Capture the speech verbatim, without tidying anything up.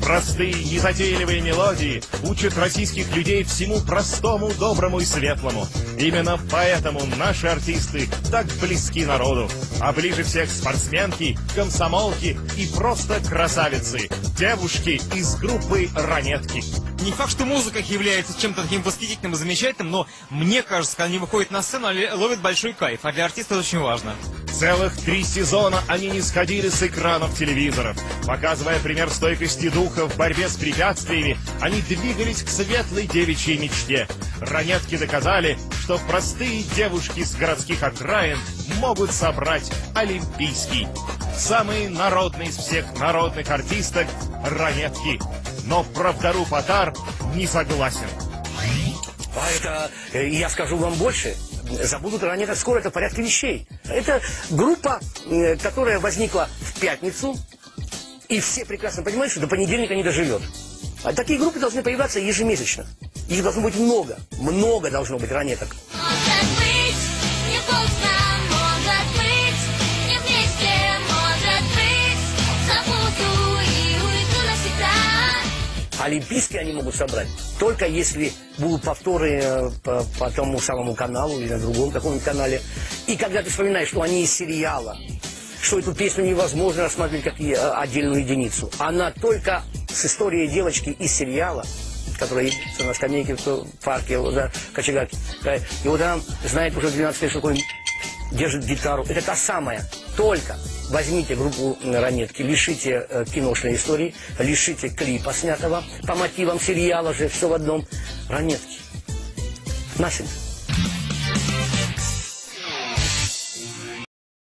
Простые, незатейливые мелодии учат российских людей всему простому, доброму и светлому. Именно поэтому наши артисты так близки народу. А ближе всех спортсменки, комсомолки и просто красавицы. Девушки из группы «Ранетки». Не факт, что музыка является чем-то таким восхитительным и замечательным, но мне кажется, когда они выходят на сцену, они ловят большой кайф, а для артиста это очень важно. Целых три сезона они не сходили с экранов телевизоров. Показывая пример стойкости духа в борьбе с препятствиями, они двигались к светлой девичьей мечте. Ранетки доказали, что простые девушки с городских окраин могут собрать олимпийский. Самый народный из всех народных артисток — Ранетки. Но правдару Потар не согласен. А это, я скажу вам больше, забудут ранее скоро, это в порядке вещей. Это группа, которая возникла в пятницу, и все прекрасно понимают, что до понедельника не доживет. А такие группы должны появляться ежемесячно. Их должно быть много, много должно быть ранеток. Может быть, не поздно, может быть, не вместе, может быть, забуду и уйду навсегда. Олимпийские они могут собрать только если будут повторы по, по тому самому каналу или на другом каком-нибудь канале. И когда ты вспоминаешь, что они из сериала, что эту песню невозможно рассматривать как отдельную единицу. Она только с историей девочки из сериала, которая едется на скамейке в парке, да, Кочегарке. И вот она знает уже двенадцать лет, что такое, держит гитару. Это та самая. Только возьмите группу «Ранетки», лишите э, киношной истории, лишите клипа снятого по мотивам сериала же, все в одном. «Ранетки». Nothing.